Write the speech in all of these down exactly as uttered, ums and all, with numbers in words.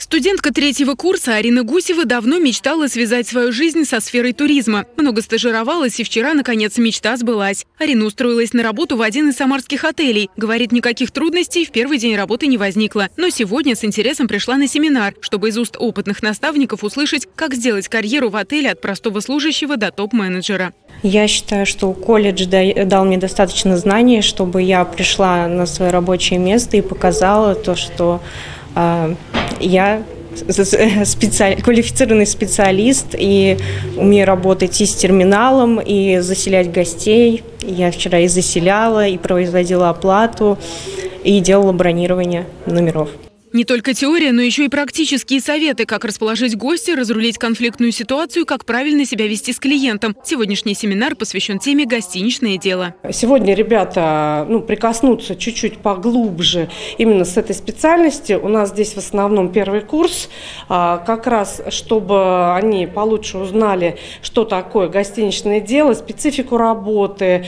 Студентка третьего курса Арина Гусева давно мечтала связать свою жизнь со сферой туризма. Много стажировалась, и вчера, наконец, мечта сбылась. Арина устроилась на работу в один из самарских отелей. Говорит, никаких трудностей в первый день работы не возникло. Но сегодня с интересом пришла на семинар, чтобы из уст опытных наставников услышать, как сделать карьеру в отеле от простого служащего до топ-менеджера. Я считаю, что колледж дал мне достаточно знаний, чтобы я пришла на свое рабочее место и показала то, что э, я специаль... квалифицированный специалист и умею работать и с терминалом, и заселять гостей. Я вчера и заселяла, и производила оплату, и делала бронирование номеров. Не только теория, но еще и практические советы, как расположить гостя, разрулить конфликтную ситуацию, как правильно себя вести с клиентом. Сегодняшний семинар посвящен теме «Гостиничное дело». Сегодня ребята ну, прикоснутся чуть-чуть поглубже именно с этой специальности. У нас здесь в основном первый курс, как раз чтобы они получше узнали, что такое гостиничное дело, специфику работы.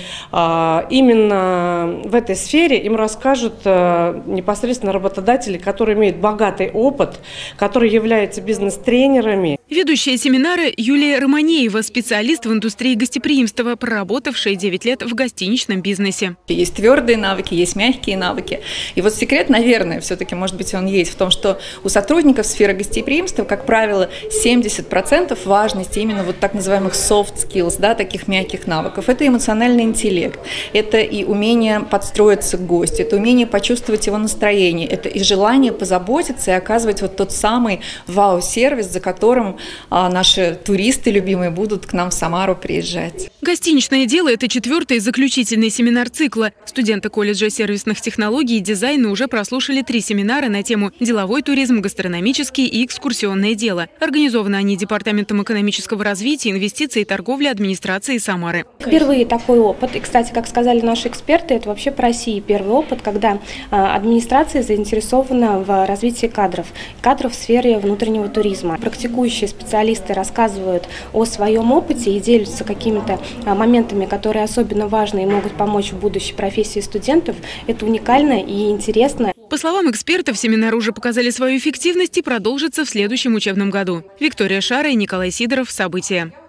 Именно в этой сфере им расскажут непосредственно работодатели, которые имеют богатый опыт, которые являются бизнес-тренерами. Ведущая семинара Юлия Романеева, специалист в индустрии гостеприимства, проработавшая девять лет в гостиничном бизнесе. Есть твердые навыки, есть мягкие навыки. И вот секрет, наверное, все-таки, может быть, он есть в том, что у сотрудников сферы гостеприимства, как правило, семьдесят процентов важности именно вот так называемых soft skills, да, таких мягких навыков. Это эмоциональный интеллект, это и умение подстроиться к гостю, это умение почувствовать его настроение, это и желание позаботиться и оказывать вот тот самый вау-сервис, за которым а, наши туристы любимые будут к нам в Самару приезжать. Гостиничное дело – это четвертый заключительный семинар цикла. Студенты колледжа сервисных технологий и дизайна уже прослушали три семинара на тему «Деловой туризм, гастрономический и экскурсионное дело». Организованы они Департаментом экономического развития, инвестиций и торговли администрации Самары. Впервые такой опыт, и, кстати, как сказали наши эксперты, это вообще по России первый опыт, когда администрация заинтересована в развитии кадров, кадров в сфере внутреннего туризма. Практикующие специалисты рассказывают о своем опыте и делятся какими-то моментами, которые особенно важны и могут помочь в будущей профессии студентов. Это уникально и интересно. По словам экспертов, семинары уже показали свою эффективность и продолжатся в следующем учебном году. Виктория Шара и Николай Сидоров. События.